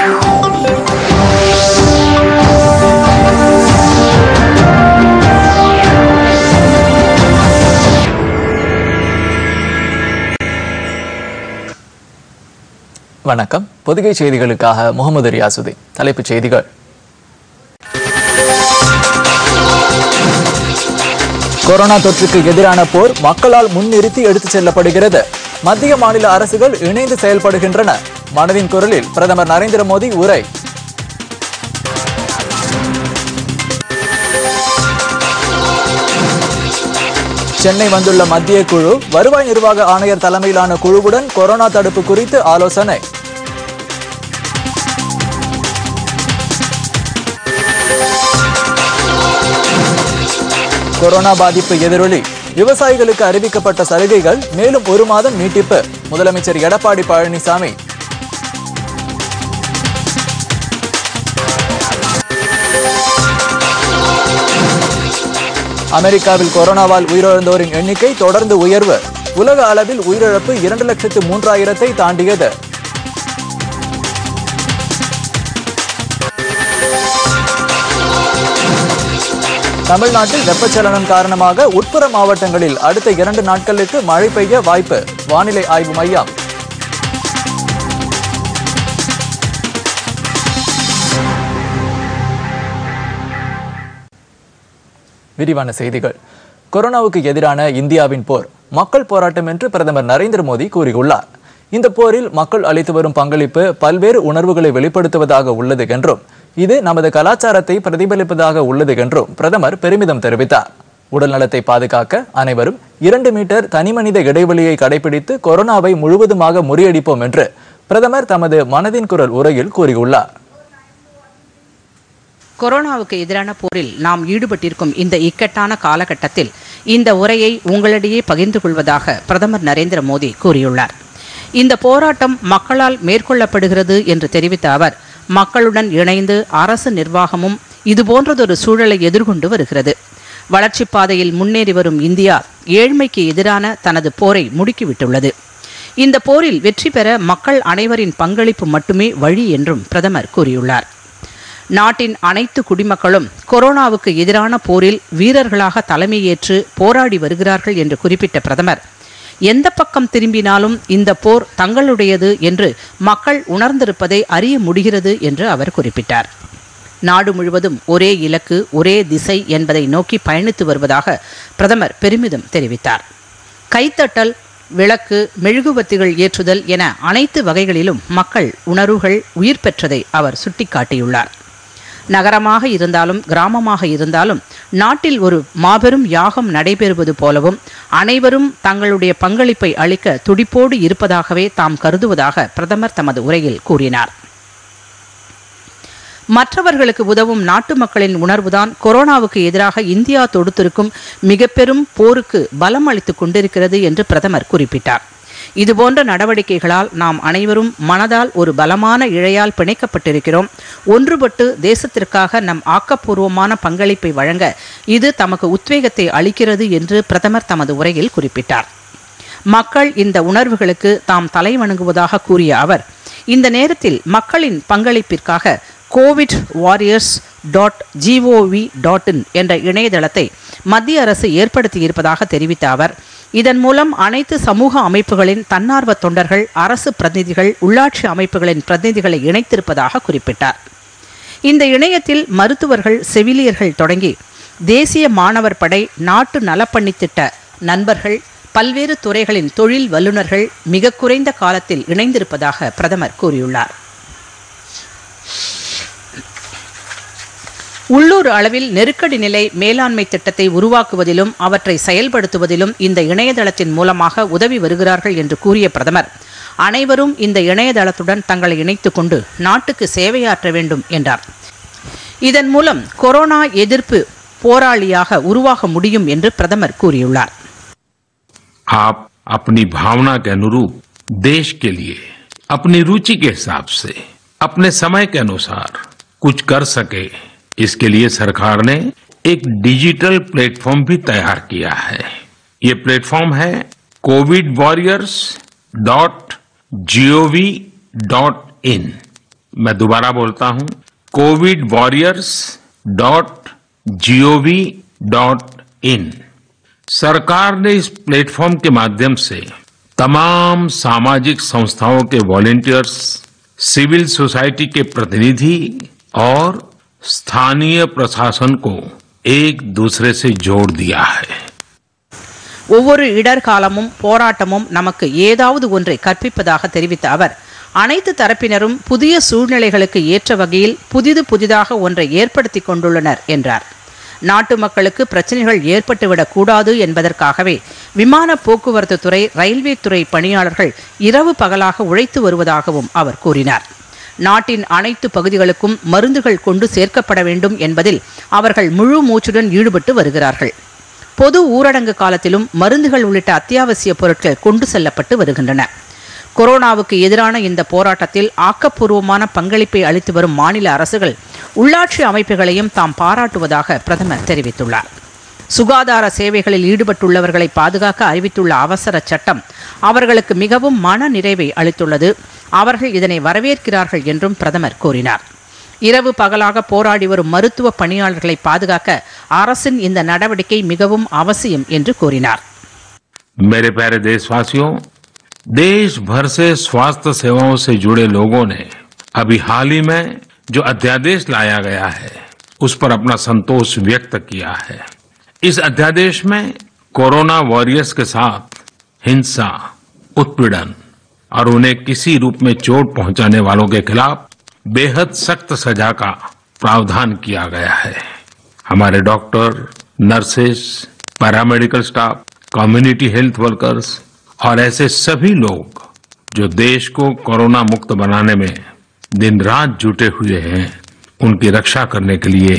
வணக்கம். பொதிகை செய்திகளுக்காக முகமது ரியாசுதீன். தலைப்புச் செய்திகள். கொரோனா தொற்றுக்கு எதிரான போர் மக்களால் முன்னிறுத்தி எடுத்துச் செல்லப்படுகிறது. மத்திய மாநில அரசுகள் இணைந்து செயல்படுகின்றன. மனதின் குரலில் பிரதமர் நரேந்திர மோடி உரை. சென்னை வந்துள்ள மத்திய குழு வருவாய் நிர்வாக ஆணையர் தலைமையிலான குழுவுடன் கொரோனா தடுப்பு குறித்து ஆலோசனை. கொரோனா பாதிப்பு எதிரொலி விவசாயிகளுக்கு அறிவிக்கப்பட்ட சலுகைகள் மேலும் 1 மாதம் நீட்டிப்பு. முதலமைச்சர் எடப்பாடி பழனிசாமி. அமெரிக்காவில் கொரோனாவால் உயிரிழந்தோரின் எண்ணிக்கை தொடர்ந்து உயர்வு. உலக அளவில் உயிரிழப்பு 2,03,000 தாண்டியது. தமிழ்நாட்டில் வெப்பச்சலனம் காரணமாக உட்புற மாவட்டங்களில் அடுத்த 2 நாட்களுக்கு மழை பெய்ய வாய்ப்பு. வானிலை ஆய்வு மையம். விரிவான செய்திகள். கொரோனாவுக்கு எதிரான இந்தியாவின் போர் மக்கள் போராட்டம் என்று பிரதமர் நரேந்திர மோடி கூறியுள்ளார். இந்த போரில் மக்கள் அளித்து வரும் பங்களிப்பு பல்வேறு உணர்வுகளை வெளிப்படுத்துவதாக உள்ளது என்றும் இது நமது கலாச்சாரத்தை பிரதிபலிப்பதாக உள்ளது என்றும் பிரதமர் பெருமிதம் தெரிவித்தார். உடல் நலத்தை பாதுகாக்க அனைவரும் 2 மீட்டர் தனிமனித இடைவெளியை கடைபிடித்து கொரோனாவை முழுவதுமாக முறியடிப்போம் என்று பிரதமர் தமது மனதின் குரல் உரையில் கூறியுள்ளார். கொரோனாவுக்கு எதிரான போரில் நாம் ஈடுபட்டிருக்கும் இந்த இக்கட்டான காலகட்டத்தில் இந்த உரையை உங்களிடையே பகிர்ந்து கொள்வதாக பிரதமர் நரேந்திர மோடி கூறியுள்ளார். இந்த போராட்டம் மக்களால் மேற்கொள்ளப்படுகிறது என்று தெரிவித்த அவர், மக்களுடன் இணைந்து அரசு நிர்வாகமும் இதுபோன்றதொரு சூழலை எதிர்கொண்டு வருகிறது. வளர்ச்சிப் பாதையில் முன்னேறி வரும் இந்தியா ஏழ்மைக்கு எதிரான தனது போரை முடுக்கிவிட்டுள்ளது. இந்த போரில் வெற்றி பெற மக்கள் அனைவரின் பங்களிப்பு மட்டுமே வழி என்றும் பிரதமர் கூறியுள்ளார். நாட்டின் அனைத்து குடிமக்களும் கொரோனாவுக்கு எதிரான போரில் வீரர்களாக தலைமையேற்று போராடி வருகிறார்கள் என்று குறிப்பிட்ட பிரதமர், எந்த பக்கம் திரும்பினாலும் இந்த போர் தங்களுடையது என்று மக்கள் உணர்ந்திருப்பதை அறிய முடிகிறது என்று அவர் குறிப்பிட்டார். நாடு முழுவதும் ஒரே இலக்கு, ஒரே திசை என்பதை நோக்கி பயணித்து வருவதாக பிரதமர் பெருமிதம் தெரிவித்தார். கைத்தட்டல், விளக்கு, மெழுகுவத்திகள் ஏற்றுதல் என அனைத்து வகைகளிலும் மக்கள் உணர்வுகள் உயிர் பெற்றதை அவர் சுட்டிக்காட்டியுள்ளார். நகரமாக இருந்தாலும் கிராமமாக இருந்தாலும் நாட்டில் ஒரு மாபெரும் யாகம் நடைபெறுவது போலவும் அனைவரும் தங்களுடைய பங்களிப்பை அளிக்க துடிப்போடு இருப்பதாகவே தாம் கருதுவதாக பிரதமர் தமது உரையில் கூறினார். மற்றவர்களுக்கு உதவும் நாட்டு மக்களின் உணர்வுதான் கொரோனாவுக்கு எதிராக இந்தியா தொடுத்திருக்கும் மிக பெரும் போருக்கு பலம் அளித்துக் கொண்டிருக்கிறது என்று பிரதமர் குறிப்பிட்டார். இதுபோன்ற நடவடிக்கைகளால் நாம் அனைவரும் மனதால் ஒரு பலமான இழையால் பிணைக்கப்பட்டிருக்கிறோம். ஒன்றுபட்டு தேசத்திற்காக நம் ஆக்கப்பூர்வமான பங்களிப்பை வழங்க இது தமக்கு உத்வேகத்தை அளிக்கிறது என்று பிரதமர் தமது உரையில் குறிப்பிட்டார். மக்கள் இந்த உணர்வுகளுக்கு தாம் தலை வணங்குவதாக கூறிய அவர், இந்த நேரத்தில் மக்களின் பங்களிப்பிற்காக covidwarriors.gov.in என்ற இணையதளத்தை மத்திய அரசு ஏற்படுத்தியிருப்பதாக தெரிவித்த அவர், இதன் மூலம் அனைத்து சமூக அமைப்புகளின் தன்னார்வ தொண்டர்கள், அரசு பிரதிநிதிகள், உள்ளாட்சி அமைப்புகளின் பிரதிநிதிகளை இணைத்திருப்பதாக குறிப்பிட்டார். இந்த இணையத்தில் மருத்துவர்கள், செவிலியர்கள் தொடங்கி தேசிய மாணவர் படை, நாட்டு நலப்பணி திட்ட நண்பர்கள், பல்வேறு துறைகளின் தொழில் வல்லுநர்கள் மிக குறைந்த காலத்தில் இணைந்திருப்பதாக பிரதமர் கூறியுள்ளார். உள்ளூர் அளவில் நெருக்கடி நிலை மேலாண்மை திட்டத்தை உருவாக்குவதிலும் அவற்றை செயல்படுத்துவதிலும் இந்த இணையதளத்தின் மூலமாக உதவி வருகிறார்கள் என்று கூறிய பிரதமர், அனைவரும் இந்த இணையதளத்துடன் தங்களை இணைத்துக் கொண்டு நாட்டுக்கு சேவையாற்ற வேண்டும் என்றார். இதன் மூலம் கொரோனா எதிர்ப்பு போராளியாக உருவாக முடியும் என்று பிரதமர் கூறியுள்ளார். आप अपनी भावना के अनुरूप देश के लिए अपनी रुचि के हिसाब से अपने समय के अनुसार कुछ कर सके, इसके लिए सरकार ने एक डिजिटल प्लेटफॉर्म भी तैयार किया है. ये प्लेटफॉर्म है covidwarriors.gov.in. मैं दोबारा बोलता हूं, covidwarriors.gov.in। सरकार ने इस प्लेटफॉर्म के माध्यम से तमाम सामाजिक संस्थाओं के वॉलंटियर्स, सिविल सोसाइटी के प्रतिनिधि और स्थानीय प्रशासन को एक दूसरे से जोड़ दिया है। ஒவ்வொரு இடர்காலமும் போராட்டமும் நமக்கு ஏதாவது ஒன்றை கற்பிப்பதாக தெரிவித்த அவர், அனைத்து தரப்பினரும் புதிய சூழ்நிலைகளுக்கு ஏற்ற வகையில் புதிதாக ஒன்றை ஏற்படுத்திக் கொண்டுள்ளனர் என்றார். நாட்டு மக்களுக்கு பிரச்சனைகள் ஏற்பட்டுவிடக் கூடாது என்பதற்காகவே விமான போக்குவரத்து துறை, ரயில்வே துறை பணியாளர்கள் இரவு பகலாக உழைத்து வருவதாகவும் அவர் கூறினார். நாட்டின் அனைத்து பகுதிகளுக்கும் மருந்துகள் கொண்டு சேர்க்கப்பட வேண்டும் என்பதில் அவர்கள் முழு மூச்சுடன் ஈடுபட்டு வருகிறார்கள். பொது ஊரடங்கு காலத்திலும் மருந்துகள் உள்ளிட்ட அத்தியாவசிய பொருட்கள் கொண்டு செல்லப்பட்டு வருகின்றன. கொரோனாவுக்கு எதிரான இந்த போராட்டத்தில் ஆக்கப்பூர்வமான பங்களிப்பை அளித்து வரும் மாநில அரசுகள், உள்ளாட்சி அமைப்புகளையும் தாம் பாராட்டுவதாக பிரதமர் தெரிவித்துள்ளார். சுகாதார சேவைகளில் ஈடுபட்டுள்ளவர்களை பாதுகாக்க அறிவித்துள்ள அவசர சட்டம் அவர்களுக்கு மிகவும் மன நிறைவை அளித்துள்ளது. அவர்கள் இதனை வரவேற்கிறார்கள் என்றும் பிரதமர் கூறினார். இரவு பகலாக போராடி வரும் மருத்துவ பணியாளர்களை பாதுகாக்க அரசின் இந்த நடவடிக்கை மிகவும் அவசியம் என்று கூறினார். मेरे प्यारे देशवासियों, देश भर से स्वास्थ्य सेवाओं से जुड़े लोगों ने अभी हाल ही में जो अध्यादेश लाया गया है उस पर अपना संतोष व्यक्त किया है। इस अध्यादेश में कोरोना वॉरियर्स के साथ हिंसा, उत्पीड़न और उन्हें किसी रूप में चोट पहुंचाने वालों के खिलाफ बेहद सख्त सजा का प्रावधान किया गया है। हमारे doctor, nurses, paramedical staff, community health workers और ऐसे सभी लोग जो देश को कोरोना मुक्त बनाने में दिन रात जुटे हुए हैं, उनकी रक्षा करने के लिए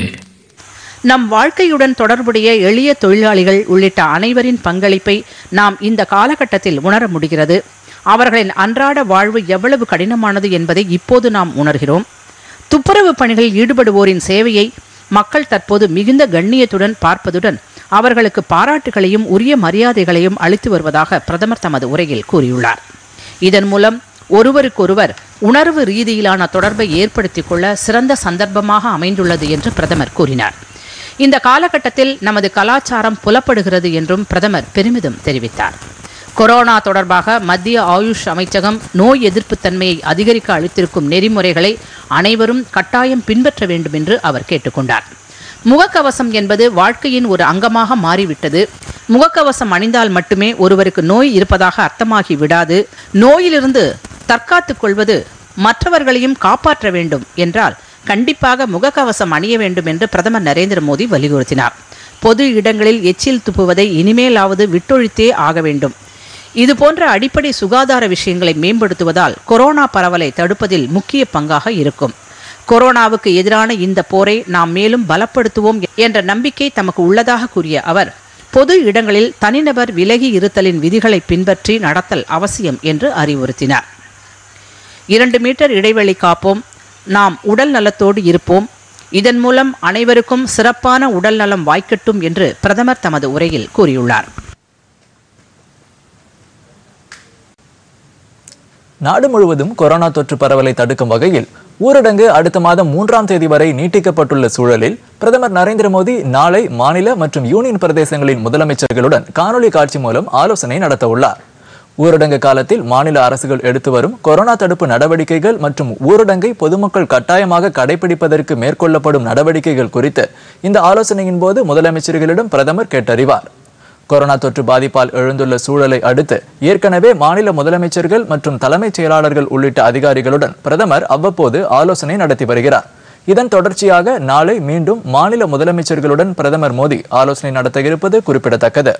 நம் வாழ்க்கையுடன் தொடர்புடைய எளிய தொழிலாளிகள் உள்ளிட்ட அனைவரின் பங்களிப்பை நாம் இந்த காலகட்டத்தில் உணர முடிகிறது. அவர்களின் அன்றாட வாழ்வு எவ்வளவு கடினமானது என்பதை இப்போது நாம் உணர்கிறோம். துப்புரவு பணிகளில் ஈடுபடுவோரின் சேவையை மக்கள் தற்போது மிகுந்த கண்ணியத்துடன் பார்ப்பதுடன் அவர்களுக்கு பாராட்டுகளையும் உரிய மரியாதைகளையும் அளித்து வருவதாக பிரதமர் தமது உரையில் கூறியுள்ளார். இதன் மூலம் ஒருவருக்கொருவர் உணர்வு ரீதியிலான தொடர்பை ஏற்படுத்திக் கொள்ள சிறந்த சந்தர்ப்பமாக அமைந்துள்ளது என்று பிரதமர் கூறினார். இந்த காலகட்டத்தில் நமது கலாச்சாரம் புலப்படுகிறது என்றும் பிரதமர் பெருமிதம் தெரிவித்தார். கொரோனா தொடர்பாக மத்திய ஆயுஷ் அமைச்சகம் நோய் எதிர்ப்பு தன்மையை அதிகரிக்க அளித்திருக்கும் நெறிமுறைகளை அனைவரும் கட்டாயம் பின்பற்ற வேண்டும் என்று அவர் கேட்டுக்கொண்டார். முகக்கவசம் என்பது வாழ்க்கையின் ஒரு அங்கமாக மாறிவிட்டது. முகக்கவசம் அணிந்தால் மட்டுமே ஒருவருக்கு நோய் இருப்பதாக அர்த்தமாகி விடாது. நோயிலிருந்து தற்காத்துக் கொள்வது மற்றவர்களையும் காப்பாற்ற வேண்டும் என்றால் கண்டிப்பாக முகக்கவசம் அணிய வேண்டும் என்று பிரதமர் நரேந்திர மோடி வலியுறுத்தினார். பொது இடங்களில் எச்சில் துப்புவதை இனிமேலாவது விட்டொழித்தே ஆக வேண்டும். இதுபோன்ற அடிப்படை சுகாதார விஷயங்களை மேம்படுத்துவதால் கொரோனா பரவலை தடுப்பதில் முக்கிய பங்காக இருக்கும். கொரோனாவுக்கு எதிரான இந்த போரை நாம் மேலும் பலப்படுத்துவோம் என்ற நம்பிக்கை தமக்கு உள்ளதாக கூறிய அவர், பொது இடங்களில் தனிநபர் விலகி இருத்தலின் விதிகளை பின்பற்றி நடத்தல் அவசியம் என்று அறிவுறுத்தினார். 2 மீட்டர் இடைவெளி காப்போம், நாம் உடல் நலத்தோடு இருப்போம், இதன் மூலம் அனைவருக்கும் சிறப்பான உடல் நலம் வாய்க்கட்டும் என்று பிரதமர் தமது உரையில் கூறியுள்ளார். நாடு முழுவதும் கொரோனா தொற்று பரவலை தடுக்கும் வகையில் ஊரடங்கு அடுத்த மாதம் 3ஆம் தேதி வரை நீட்டிக்கப்பட்டுள்ள சூழலில் பிரதமர் நரேந்திர மோடி நாளை மாநில மற்றும் யூனியன் பிரதேசங்களின் முதலமைச்சர்களுடன் காணொலி காட்சி மூலம் ஆலோசனை நடத்த உள்ளார். ஊரடங்கு காலத்தில் மாநில அரசுகள் எடுத்து வரும் கொரோனா தடுப்பு நடவடிக்கைகள் மற்றும் ஊரடங்கை பொதுமக்கள் கட்டாயமாக கடைபிடிப்பதற்கு மேற்கொள்ளப்படும் நடவடிக்கைகள் குறித்து இந்த ஆலோசனையின் போது முதலமைச்சர்களிடம் பிரதமர் கேட்டறிவார். கொரோனா தொற்று பாதிப்பால் எழுந்துள்ள சூழலை அடுத்து ஏற்கனவே மாநில முதலமைச்சர்கள் மற்றும் தலைமைச் செயலாளர்கள் உள்ளிட்ட அதிகாரிகளுடன் பிரதமர் அவ்வப்போது ஆலோசனை நடத்தி வருகிறார். இதன் தொடர்ச்சியாக நாளை மீண்டும் மாநில முதலமைச்சர்களுடன் பிரதமர் மோடி ஆலோசனை நடத்த இருப்பது குறிப்பிடத்தக்கது.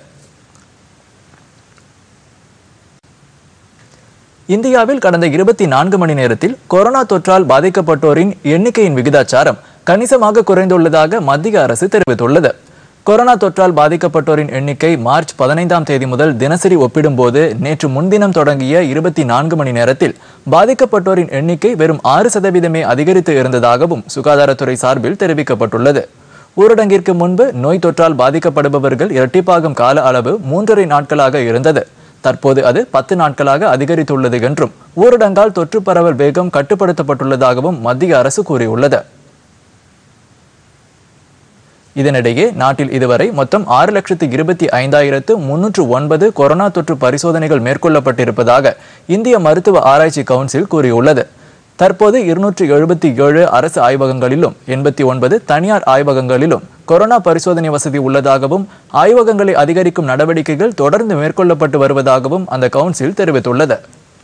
இந்தியாவில் கடந்த 24 மணி நேரத்தில் கொரோனா தொற்றால் பாதிக்கப்பட்டோரின் எண்ணிக்கையின் விகிதாச்சாரம் கணிசமாக குறைந்துள்ளதாக மத்திய அரசு தெரிவித்துள்ளது. கொரோனா தொற்றால் பாதிக்கப்பட்டோரின் எண்ணிக்கை மார்ச் 15ஆம் தேதி முதல் தினசரி ஒப்பிடும்போது நேற்று முன்தினம் தொடங்கிய 24 மணி நேரத்தில் பாதிக்கப்பட்டோரின் எண்ணிக்கை வெறும் 6% அதிகரித்து இருந்ததாகவும் சுகாதாரத்துறை சார்பில் தெரிவிக்கப்பட்டுள்ளது. ஊரடங்கிற்கு முன்பு நோய் தொற்றால் பாதிக்கப்படுபவர்கள் இரட்டிப்பாகும் கால அளவு 3.5 நாட்களாக இருந்தது. தற்போது அது 10 நாட்களாக அதிகரித்துள்ளது என்றும் ஊரடங்கால் தொற்று பரவல் வேகம் கட்டுப்படுத்தப்பட்டுள்ளதாகவும் மத்திய அரசு கூறியுள்ளது. இதனிடையே நாட்டில் இதுவரை மொத்தம் 6,25,309 கொரோனா தொற்று பரிசோதனைகள் மேற்கொள்ளப்பட்டிருப்பதாக இந்திய மருத்துவ ஆராய்ச்சி கவுன்சில் கூறியுள்ளது. தற்போது 277 அரசு ஆய்வகங்களிலும் 89 தனியார் ஆய்வகங்களிலும் கொரோனா பரிசோதனை வசதி உள்ளதாகவும் ஆய்வகங்களை அதிகரிக்கும் நடவடிக்கைகள் தொடர்ந்து மேற்கொள்ளப்பட்டு வருவதாகவும் அந்த கவுன்சில் தெரிவித்துள்ளது.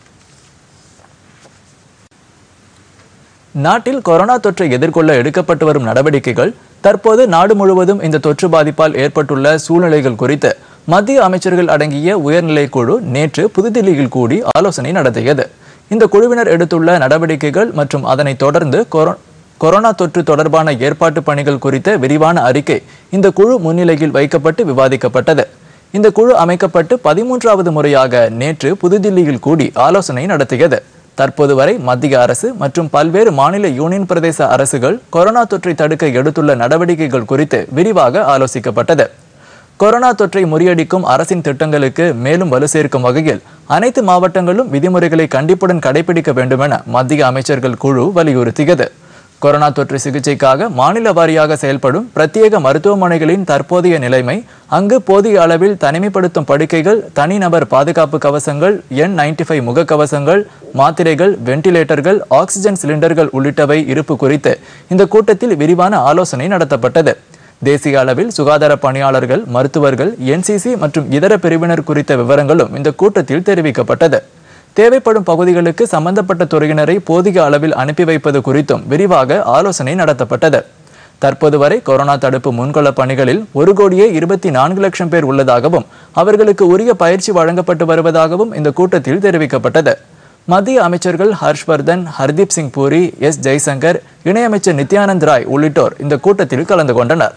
நாட்டில் கொரோனா தொற்றை எதிர்கொள்ள எடுக்கப்பட்டு வரும் நடவடிக்கைகள், தற்போது நாடு முழுவதும் இந்த தொற்று பாதிப்பால் ஏற்பட்டுள்ள சூழ்நிலைகள் குறித்து மத்திய அமைச்சர்கள் அடங்கிய உயர்நிலை குழு நேற்று புதுதில்லியில் கூடி ஆலோசனை நடத்தியது. இந்த குழுவினர் எடுத்துள்ள நடவடிக்கைகள் மற்றும் அதனைத் தொடர்ந்து கொரோனா தொற்று தொடர்பான ஏற்பாட்டு பணிகள் குறித்த விரிவான அறிக்கை இந்த குழு முன்னிலையில் வைக்கப்பட்டு விவாதிக்கப்பட்டது. இந்த குழு அமைக்கப்பட்டு 13வது முறையாக நேற்று புதுதில்லியில் கூடி ஆலோசனை நடத்தியது. தற்போது வரை மத்திய அரசு மற்றும் பல்வேறு மாநில யூனியன் பிரதேச அரசுகள் கொரோனா தொற்றை தடுக்க எடுத்துள்ள நடவடிக்கைகள் குறித்து விரிவாக ஆலோசிக்கப்பட்டது. கொரோனா தொற்றை முறியடிக்கும் அரசின் திட்டங்களுக்கு மேலும் வலு சேர்க்கும் வகையில் அனைத்து மாவட்டங்களும் விதிமுறைகளை கண்டிப்புடன் கடைபிடிக்க வேண்டும் என மத்திய அமைச்சர்கள் குழு வலியுறுத்தியது. கொரோனா தொற்று சிகிச்சைக்காக மாநில வாரியாக செயல்படும் பிரத்யேக மருத்துவமனைகளின் தற்போதைய நிலைமை, அங்கு போதிய அளவில் தனிமைப்படுத்தும் படுக்கைகள், தனிநபர் பாதுகாப்பு கவசங்கள், N95 முகக்கவசங்கள், மாத்திரைகள், வெண்டிலேட்டர்கள், ஆக்சிஜன் சிலிண்டர்கள் உள்ளிட்டவை இருப்பு குறித்து இந்த கூட்டத்தில் விரிவான ஆலோசனை நடத்தப்பட்டது. தேசிய அளவில் சுகாதார பணியாளர்கள், மருத்துவர்கள், NCC மற்றும் இதர பிரிவினர் குறித்த விவரங்களும் இந்த கூட்டத்தில் தெரிவிக்கப்பட்டது. தேவைப்படும் பகுதிகளுக்கு சம்பந்தப்பட்ட துறையினரை போதிய அளவில் அனுப்பி வைப்பது குறித்தும் விரிவாக ஆலோசனை நடத்தப்பட்டது. தற்போது வரை கொரோனா தடுப்பு முன்கள பணிகளில் 1,24,00,000 பேர் உள்ளதாகவும் அவர்களுக்கு உரிய பயிற்சி வழங்கப்பட்டு வருவதாகவும் இந்த கூட்டத்தில் தெரிவிக்கப்பட்டது. மத்திய அமைச்சர்கள் ஹர்ஷ்வர்தன், ஹர்தீப் சிங் பூரி, எஸ் ஜெய்சங்கர், இணையமைச்சர் நித்யானந்த் ராய் உள்ளிட்டோர் இந்த கூட்டத்தில் கலந்து கொண்டனர்.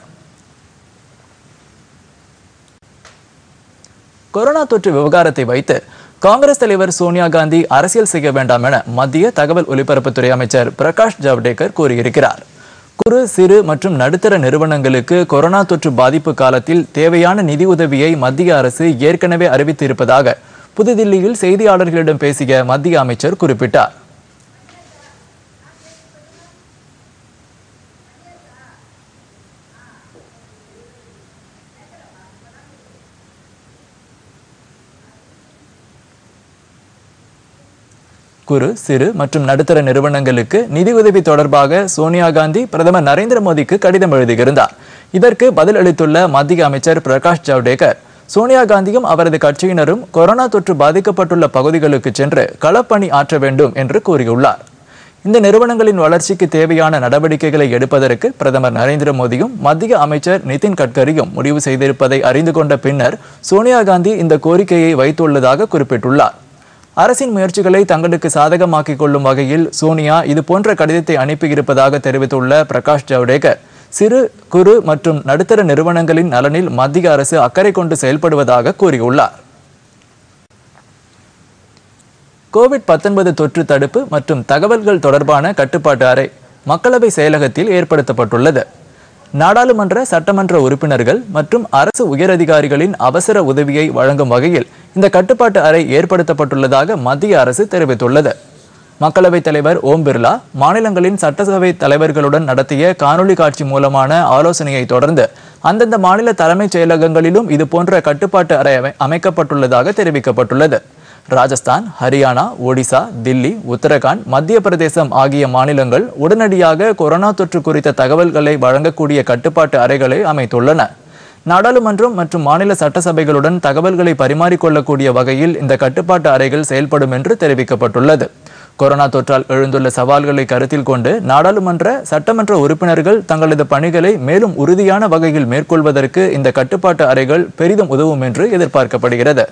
கொரோனா தொற்று விவகாரத்தை வைத்து காங்கிரஸ் தலைவர் சோனியா காந்தி அரசியல் செய்ய வேண்டாம் என மத்திய தகவல் ஒலிபரப்புத்துறை அமைச்சர் பிரகாஷ் ஜவடேகர் கூறியிருக்கிறார். குறு, சிறு மற்றும் நடுத்தர நிறுவனங்களுக்கு கொரோனா தொற்று பாதிப்பு காலத்தில் தேவையான நிதி உதவியை மத்திய அரசு ஏற்கனவே அறிவித்திருப்பதாக புதுதில்லியில் செய்தியாளர்களிடம் பேசிய மத்திய அமைச்சர் குறிப்பிட்டார். குறு, சிறு மற்றும் நடுத்தர நிறுவனங்களுக்கு நிதியுதவி தொடர்பாக சோனியா காந்தி பிரதமர் நரேந்திர மோடிக்கு கடிதம் எழுதியிருந்தார். இதற்கு பதில் அளித்துள்ள மத்திய அமைச்சர் பிரகாஷ் ஜவடேகர், சோனியா காந்தியும் அவரது கட்சியினரும் கொரோனா தொற்று பாதிக்கப்பட்டுள்ள பகுதிகளுக்கு சென்று களப்பணி ஆற்ற வேண்டும் என்று கூறியுள்ளார். இந்த நிறுவனங்களின் வளர்ச்சிக்கு தேவையான நடவடிக்கைகளை எடுப்பதற்கு பிரதமர் நரேந்திர மோடியும் மத்திய அமைச்சர் நிதின் கட்கரியும் முடிவு செய்திருப்பதை அறிந்து கொண்ட பின்னர் சோனியா காந்தி இந்த கோரிக்கையை வைத்துள்ளதாக குறிப்பிட்டுள்ளார். அரசின் முயற்சிகளை தங்களுக்கு சாதகமாக்கிக் கொள்ளும் வகையில் சோனியா இதுபோன்ற கடிதத்தை அனுப்பியிருப்பதாக தெரிவித்துள்ள பிரகாஷ் ஜவடேகர், சிறு, குறு மற்றும் நடுத்தர நிறுவனங்களின் நலனில் மத்திய அரசு அக்கறை கொண்டு செயல்படுவதாக கூறியுள்ளார். கோவிட்-19 தொற்று தடுப்பு மற்றும் தகவல்கள் தொடர்பான கட்டுப்பாட்டு அறை மக்களவை செயலகத்தில் ஏற்படுத்தப்பட்டுள்ளது. நாடாளுமன்ற, சட்டமன்ற உறுப்பினர்கள் மற்றும் அரசு உயரதிகாரிகளின் அவசர உதவியை வழங்கும் வகையில் இந்த கட்டுப்பாட்டு அறை ஏற்படுத்தப்பட்டுள்ளதாக மத்திய அரசு தெரிவித்துள்ளது. மக்களவைத் தலைவர் ஓம் பிர்லா மாநிலங்களின் சட்டசபை தலைவர்களுடன் நடத்திய காணொலி காட்சி மூலமான ஆலோசனையை தொடர்ந்து அந்தந்த மாநில தலைமைச் செயலகங்களிலும் இதுபோன்ற கட்டுப்பாட்டு அறை அமைக்கப்பட்டுள்ளதாக தெரிவிக்கப்பட்டுள்ளது. ராஜஸ்தான், ஹரியானா, ஒடிசா, தில்லி, உத்தரகாண்ட், மத்திய பிரதேசம் ஆகிய மாநிலங்கள் உடனடியாக கொரோனா தொற்று குறித்த தகவல்களை வழங்கக்கூடிய கட்டுப்பாட்டு அறைகளை அமைத்துள்ளன. நாடாளுமன்றம் மற்றும் மாநில சட்டசபைகளுடன் தகவல்களை பரிமாறிக்கொள்ளக்கூடிய வகையில் இந்த கட்டுப்பாட்டு அறைகள் செயல்படும் என்று தெரிவிக்கப்பட்டுள்ளது. கொரோனா தொற்றால் எழுந்துள்ள சவால்களை கருத்தில் கொண்டு நாடாளுமன்ற, சட்டமன்ற உறுப்பினர்கள் தங்களது பணிகளை மேலும் உறுதியான வகையில் மேற்கொள்வதற்கு இந்த கட்டுப்பாட்டு அறைகள் பெரிதும் உதவும் என்று எதிர்பார்க்கப்படுகிறது.